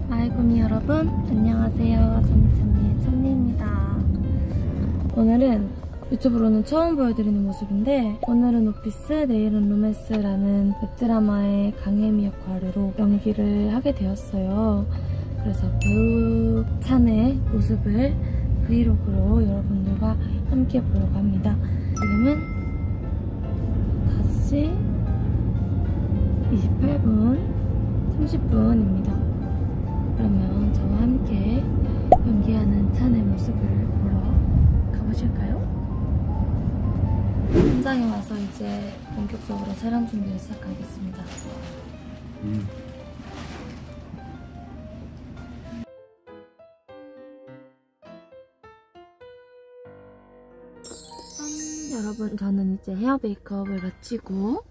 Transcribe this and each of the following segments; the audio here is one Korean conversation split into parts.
아이고미 여러분, 안녕하세요. 참미참미의 참미입니다. 오늘은 유튜브로는 처음 보여드리는 모습인데, 오늘은 오피스, 내일은 로맨스라는 웹드라마의 강혜미 역할으로 연기를 하게 되었어요. 그래서 배우 찬의 모습을 브이로그로 여러분들과 함께 보려고 합니다. 지금은 5시 28분 30분입니다. 그러면 저와 함께 연기하는 찬의 모습을 보러 가보실까요? 현장에 와서 이제 본격적으로 촬영 준비를 시작하겠습니다. 짠! 여러분, 저는 이제 헤어 메이크업을 마치고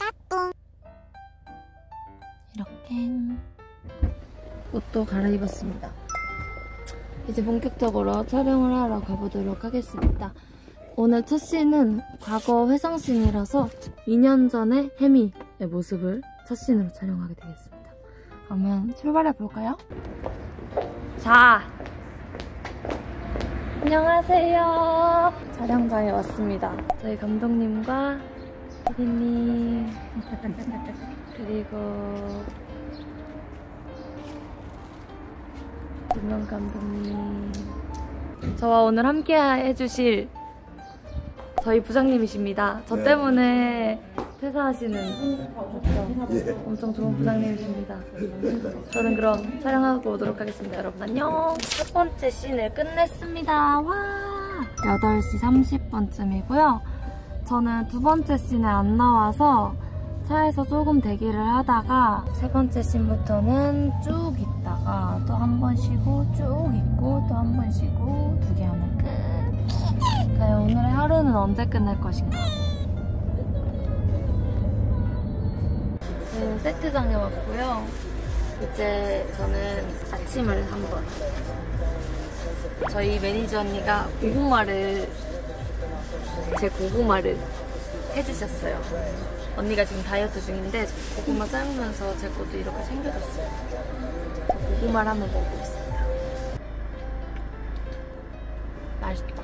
이렇게 옷도 갈아입었습니다. 이제 본격적으로 촬영을 하러 가보도록 하겠습니다. 오늘 첫 씬은 과거 회상씬이라서 2년 전의 혜미의 모습을 첫 씬으로 촬영하게 되겠습니다. 그러면 출발해볼까요? 자! 안녕하세요. 촬영장에 왔습니다. 저희 감독님과 피디님 그리고 김명 감독님, 저와 오늘 함께 해주실 저희 부장님이십니다. 저 때문에 퇴사하시는 엄청 좋은 부장님이십니다. 저는 그럼 촬영하고 오도록 하겠습니다. 여러분 안녕. 첫 번째 씬을 끝냈습니다. 와, 8시 30분쯤이고요. 저는 두 번째 씬에 안 나와서 차에서 조금 대기를 하다가 세 번째 씬부터는 쭉 있다가 또 한 번 쉬고 쭉 있고 또 한 번 쉬고 2개 하면 끝. 과연 오늘의 하루는 언제 끝날 것인가? 저는 세트장에 왔고요. 이제 저는 아침을 한번, 저희 매니저 언니가 제 고구마를 해주셨어요. 언니가 지금 다이어트 중인데 고구마 삶으면서 제 것도 이렇게 챙겨줬어요. 고구마를 한번 먹어보겠습니다. 맛있다.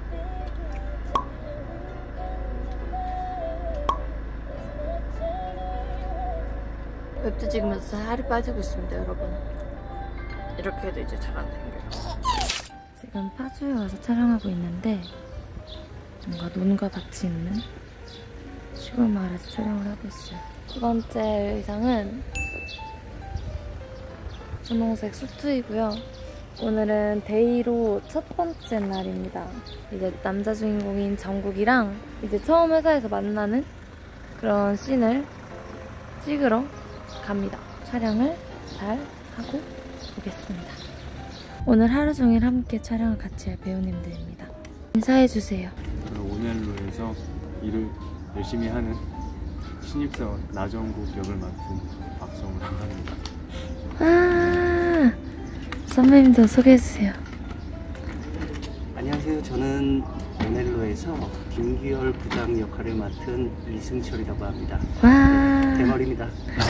웹도 찍으면서 살이 빠지고 있습니다, 여러분. 이렇게 해도 이제 잘 안 생겨요. 지금 파주에 와서 촬영하고 있는데 뭔가 논과 밭이 있는 시골 마을에서 촬영을 하고 있어요. 두 번째 의상은 분홍색 수트이고요. 오늘은 데이로 첫 번째 날입니다. 이제 남자 주인공인 정국이랑 이제 처음 회사에서 만나는 그런 씬을 찍으러 갑니다. 촬영을 잘 하고 오겠습니다. 오늘 하루 종일 함께 촬영을 같이 할 배우님들입니다. 인사해주세요. 온앤로에서 일을 열심히 하는 신입사원 나정국 역을 맡은 박성우라고 합니다. 아, 선배님도 소개해주세요. 안녕하세요. 저는 온앤로에서 김규열 부장 역할을 맡은 이승철이라고 합니다. 와, 대머리입니다.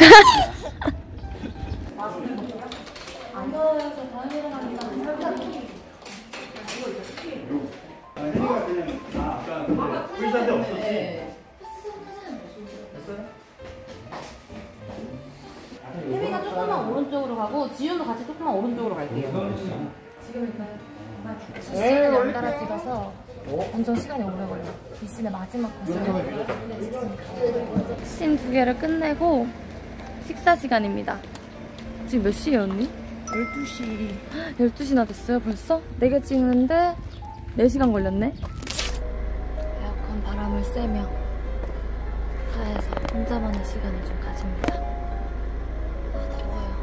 혜미가 조금만 오른쪽으로 가고 지윤도 같이 조금만 오른쪽으로 갈게요. 지금 씬을 연달아 찍어서 엄청 시간이 오래 걸려. 이 씬의 마지막 컷을 찍습니다. 씬 2개를 끝내고 식사 시간입니다. 지금 몇 시에요, 언니? 12시. 12시나 됐어요, 벌써? 4개 찍는데 4시간 걸렸네? 에어컨 바람을 쐬며 차에서 혼자만의 시간을 좀 가집니다. 아, 더워요.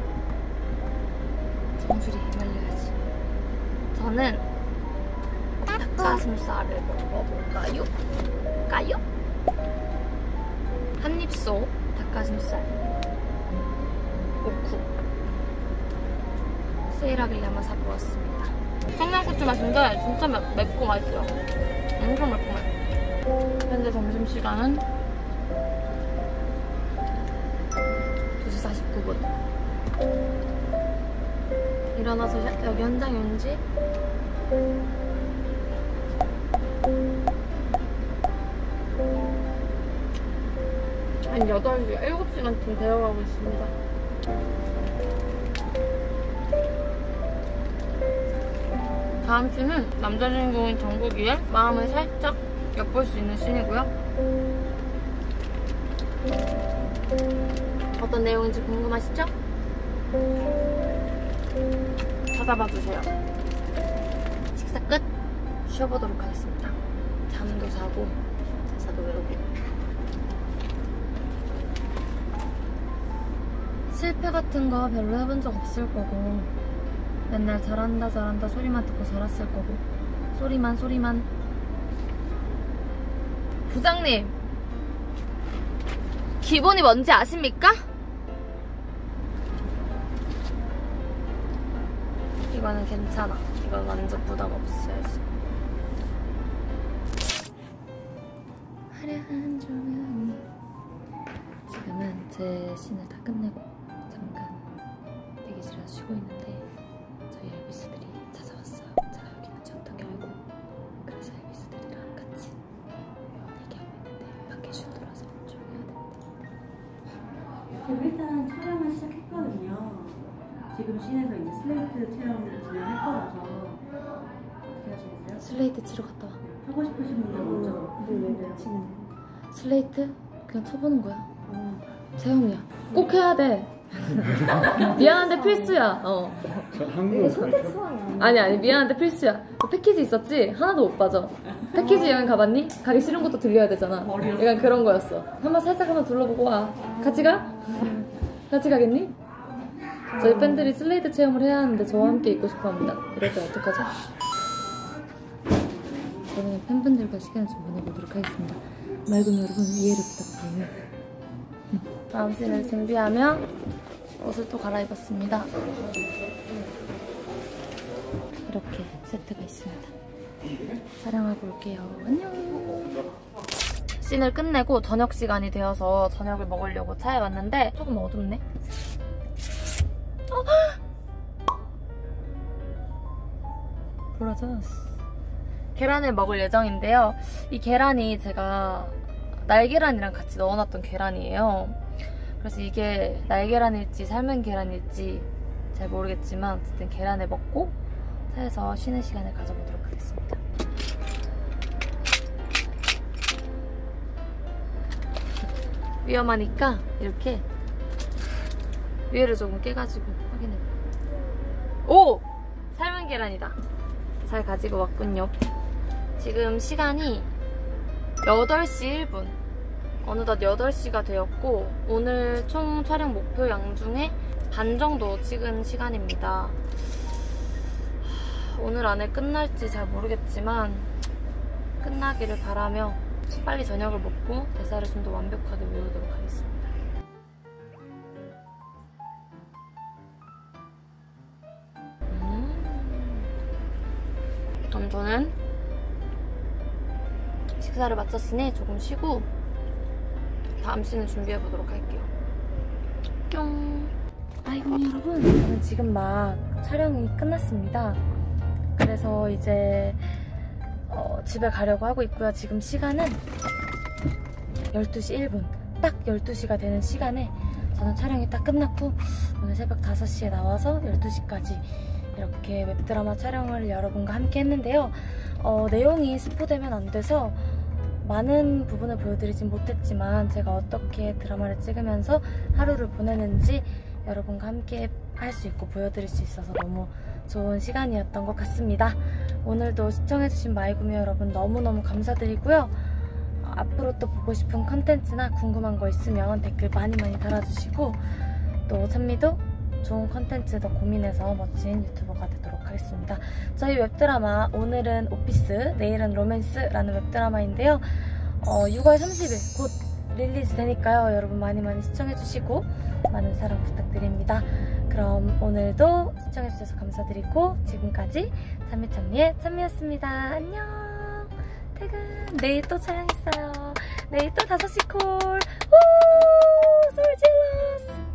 정수리 말려야지. 저는 닭가슴살을 먹어볼까요? 한입소 닭가슴살 오쿠 세일하길래 한번 사보았습니다. 청양고추 맛인데 진짜 맵고 맛있어요. 엄청 매콤해. 현재 점심시간은 2시 49분. 일어나서 여기 현장에 온지 한 8시, 7시간쯤 되어가고 있습니다. 다음 씬은 남자 주인공인 정국이의 마음을 살짝 엿볼 수 있는 씬이고요. 어떤 내용인지 궁금하시죠? 찾아봐주세요. 식사 끝! 쉬어보도록 하겠습니다. 잠도 자고 가사도 외우고. 실패 같은 거 별로 해본 적 없을 거고 맨날 잘한다 잘한다 소리만 듣고 자랐을 거고 소리만 부장님! 기본이 뭔지 아십니까? 이거는 괜찮아. 이건 완전 부담 없어야지. 화려한 조명이. 지금은 제 씬을 다 끝내고 잠깐 대기실에서 쉬고 있는데 저희 엘비스들이 찾아왔어요. 제가 여기 있는지 어떻게 알고. 그래서 엘비스들이랑 같이 얘기하고 있는데 밖에 슛 들어와서 조용히 해야 됩니다. 일단 촬영을 시작했거든요. 지금 씬에서 이제 슬레이트 촬영을 진행할 거라서 어떻게 하시겠어요? 슬레이트 치러 갔다 와. 하고 싶으신 분들 먼저 슬레이트? 그냥 쳐보는 거야. 체험이야. 꼭 해야 돼. 미안한데 필수야. 아니 미안한데 필수야. 그 패키지 있었지? 하나도 못 빠져. 패키지 여행 가봤니? 가기 싫은 것도 들려야 되잖아. 약간 그런 거였어. 살짝 한번 둘러보고 와. 같이 가? 같이 가겠니? 저희 팬들이 슬레이트 체험을 해야 하는데 저와 함께 있고 싶어합니다. 이럴 때 어떡하죠? 저는 팬분들과 시간을 좀 보내보도록 하겠습니다. 맑은 여러분 이해를 부탁드려요. 다음 씬을 준비하며 옷을 또 갈아입었습니다. 이렇게 세트가 있습니다. 촬영하고 올게요. 안녕. 씬을 끝내고 저녁 시간이 되어서 저녁을 먹으려고 차에 왔는데 조금 어둡네. 브라자스. 계란을 먹을 예정인데요. 이 계란이 제가 날계란이랑 같이 넣어놨던 계란이에요. 그래서 이게 날계란일지 삶은 계란일지 잘 모르겠지만 어쨌든 계란을 먹고 차에서 쉬는 시간을 가져보도록 하겠습니다. 위험하니까 이렇게 위에를 조금 깨가지고 확인해볼게요. 오! 삶은 계란이다. 잘 가지고 왔군요. 지금 시간이 8시 1분. 어느덧 8시가 되었고 오늘 총 촬영 목표 양 중에 반 정도 찍은 시간입니다. 오늘 안에 끝날지 잘 모르겠지만 끝나기를 바라며 빨리 저녁을 먹고 대사를 좀 더 완벽하게 외우도록 하겠습니다. 그럼 저는 식사를 마쳤으니 조금 쉬고 다음 씬을 준비해보도록 할게요. 뿅! 아이고 여러분, 저는 지금 막 촬영이 끝났습니다. 그래서 이제 집에 가려고 하고 있고요. 지금 시간은 12시 1분. 딱 12시가 되는 시간에 저는 촬영이 딱 끝났고 오늘 새벽 5시에 나와서 12시까지 이렇게 웹드라마 촬영을 여러분과 함께 했는데요. 내용이 스포되면 안 돼서 많은 부분을 보여드리진 못했지만 제가 어떻게 드라마를 찍으면서 하루를 보내는지 여러분과 함께 할 수 있고 보여드릴 수 있어서 너무 좋은 시간이었던 것 같습니다. 오늘도 시청해주신 마이구미 여러분 너무너무 감사드리고요. 앞으로 또 보고 싶은 컨텐츠나 궁금한 거 있으면 댓글 많이 달아주시고 또 찬미도 좋은 컨텐츠 더 고민해서 멋진 유튜버가 되도록 하겠습니다. 저희 웹드라마 오늘은 오피스, 내일은 로맨스라는 웹드라마인데요. 6월 30일 곧 릴리즈 되니까요. 여러분 많이 시청해주시고 많은 사랑 부탁드립니다. 그럼 오늘도 시청해주셔서 감사드리고 지금까지 찬미의 찬미였습니다. 안녕. 퇴근. 내일 또 촬영했어요. 내일 또 5시 콜. 우! 소리 질러.